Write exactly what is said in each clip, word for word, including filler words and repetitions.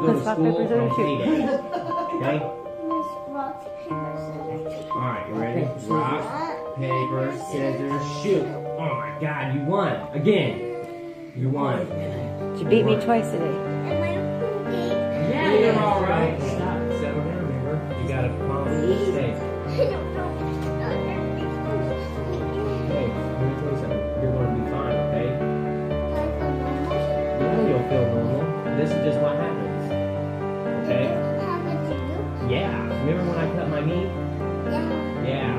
go to Rock, school paper, scissors, on shoot. payday. Okay? Rock, paper, scissors. Alright, you ready? Rock, paper, scissors, shoot. Oh my god, you won. Again. You won. She beat me twice today. Am I okay? Yeah, you're alright. Stop. Settle down, remember? You gotta calm and stay. I don't know. Hey, let me tell you something. You're gonna be fine, okay? Yeah, you'll feel normal. This is just what happens. Okay? Yeah. Remember when I cut my knee? Yeah.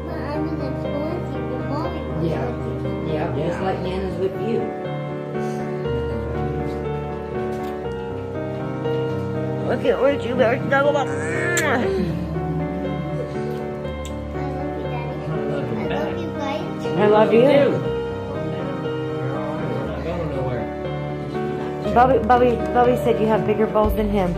Yeah. Yeah, just like Nana's with you. Look at where'd you go? Snuggle up. I I love you. Calm down. You're alright. We're not going nowhere. Bubby, Bubby, Bubby said you have bigger balls than him.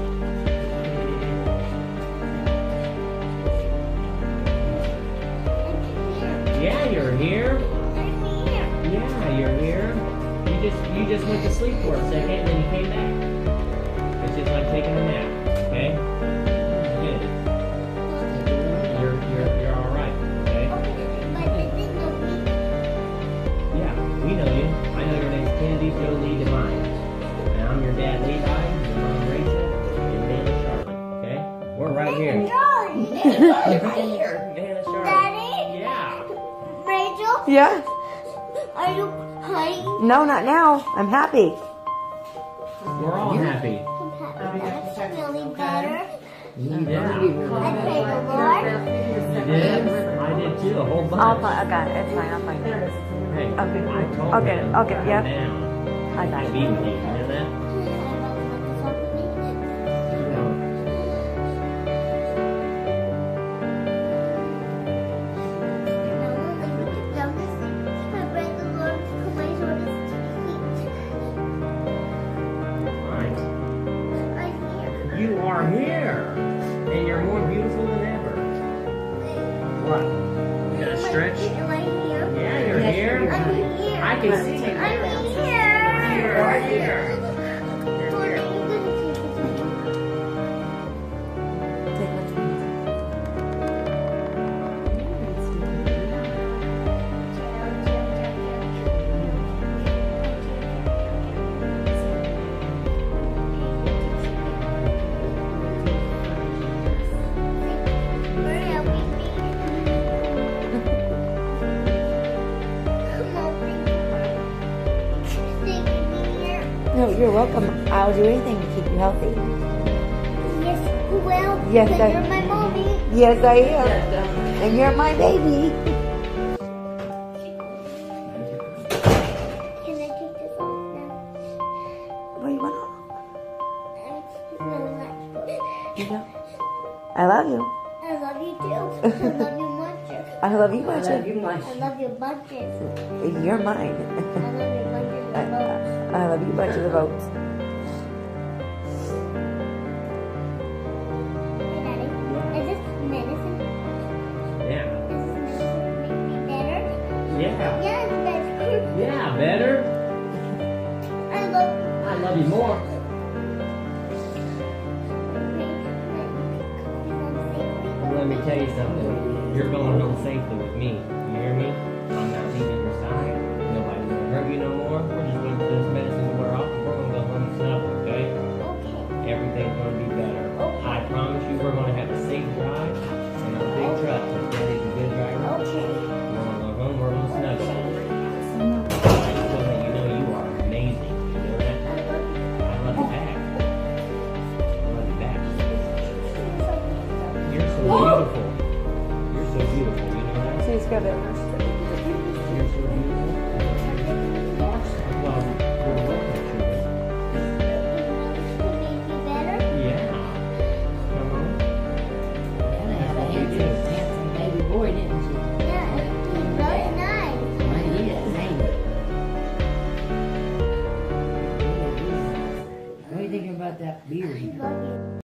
Yeah, you're here. Yeah, you're here. You just you just went to sleep for a second and then you came back. It's just like taking a nap, okay? Good. You're you're you're all right, okay? Yeah, we know you. I know your name's Kennedy Jolie Devine. And I'm your dad Levi, your mom Rachel, and Nana Charlotte, okay? We're right here. Right here, Nana Charlotte. Daddy? Yeah. Rachel, Yeah? are you crying? No, not now. I'm happy. We're all happy. That's really better. Yeah. I pray the Lord. You did? I did too, a whole bunch. I'll find. I got it. It's fine. I'll find it. Hey, Okay. I told Okay, him, okay, calm yeah. down. I got I it. beat you, you know that? You know. Fine. You are here, and you're more beautiful than ever. What? You gotta stretch? Am I here? Yeah, you're Yes, here. you're I'm here. I can see you. I'm here. You're right here. Take what's mine. No, you're welcome. I'll do anything to keep you healthy. Yes, well, Yes, because I- you're my mommy. Yes, I am. And you're my baby. Can I take this off now? What do you want? It's really nice. You know? I love you. I love you too. I love you much. I love you I much. love you much. I love you bunches. You're mine. I love you bunches I, of votes. I love you bunches of votes. Hey, Daddy, is this medicine? Yeah. Is this medicine to make me better? Yeah. Yes, better. Yeah, better. I love I love you more. Let me tell you something. You're going home safely with me. You hear me? I'm not leaving your side. Nobody's gonna hurt you no more. We're just waiting for this medicine to wear off and we're gonna go home and snuggle, okay? Okay. Everything's gonna be better. I promise you we're gonna have a safe drive and a big truck because Daddy's a good driver. Okay. We're gonna go home, we're gonna snuggle. I just want to let you know you are amazing. You know that? I love you back. I love you back. You're so beautiful. You're so beautiful. You know that? She's got it. You're so beautiful. Well, you're welcome, children. Yeah. Come on. Nana had a handsome, handsome baby boy, didn't she? Yeah, he's really nice. Well, he is, ain't he? What do you think about that beard? I love you.